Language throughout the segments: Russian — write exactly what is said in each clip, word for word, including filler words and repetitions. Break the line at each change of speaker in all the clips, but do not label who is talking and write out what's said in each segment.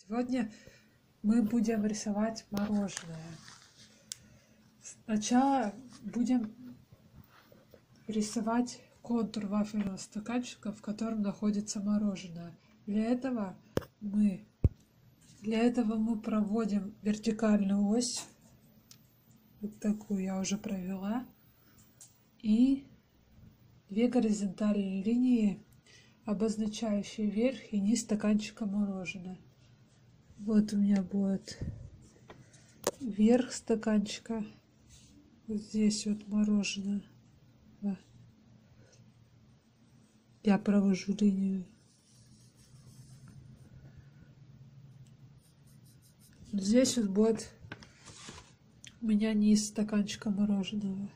Сегодня мы будем рисовать мороженое. Сначала будем рисовать контур вафельного стаканчика, в котором находится мороженое. Для этого мы, для этого мы проводим вертикальную ось. Вот такую я уже провела. И две горизонтальные линии, обозначающие верх и низ стаканчика мороженого. Вот у меня будет верх стаканчика. Вот здесь вот мороженое. Я провожу линию. Здесь вот будет у меня низ стаканчика мороженого.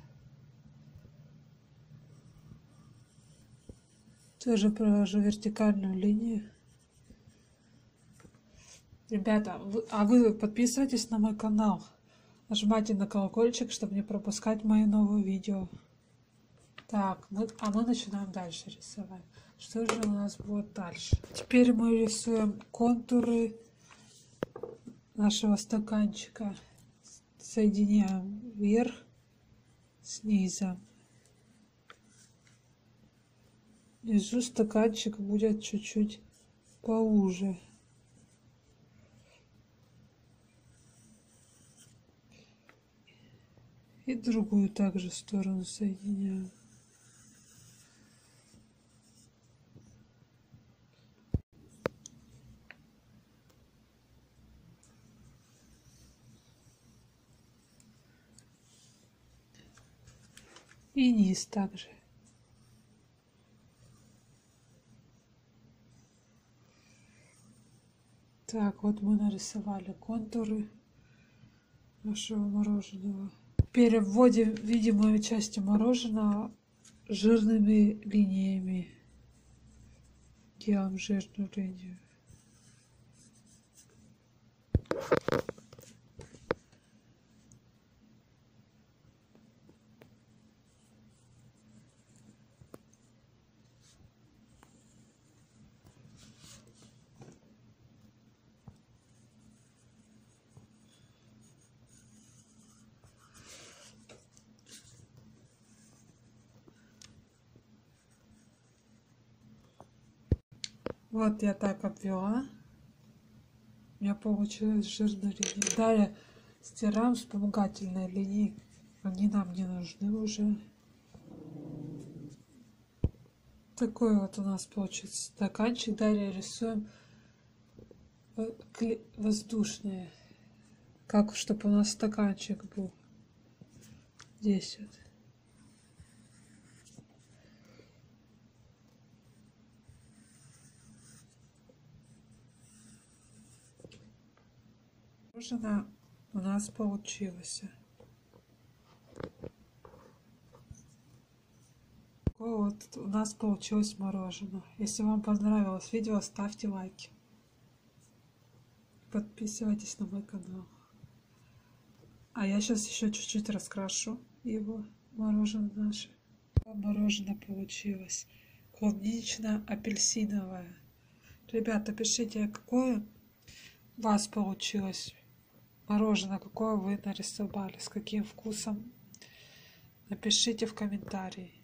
Тоже провожу вертикальную линию. Ребята, вы, а вы подписывайтесь на мой канал. Нажимайте на колокольчик, чтобы не пропускать мои новые видео. Так, мы, а мы начинаем дальше рисовать. Что же у нас будет дальше? Теперь мы рисуем контуры нашего стаканчика. Соединяем верх с низом. Внизу стаканчик будет чуть-чуть поуже. И другую также сторону соединяю. И низ также. Так, вот мы нарисовали контуры нашего мороженого. Теперь вводим видимые части мороженого жирными линиями. Делаем жирную линию. Вот я так обвела. У меня получилась жирная линия. Далее стираем вспомогательные линии. Они нам не нужны уже. Такой вот у нас получится стаканчик. Далее рисуем воздушные. Как чтобы у нас стаканчик был. Здесь вот. Мороженое у нас получилось. Такое вот у нас получилось мороженое. Если вам понравилось видео, ставьте лайки. Подписывайтесь на мой канал. А я сейчас еще чуть-чуть раскрашу его, мороженое наше. Мороженое получилось. Клубнично-апельсиновое. Ребята, пишите, какое у вас получилось мороженое, какое вы нарисовали, с каким вкусом. Напишите в комментарии.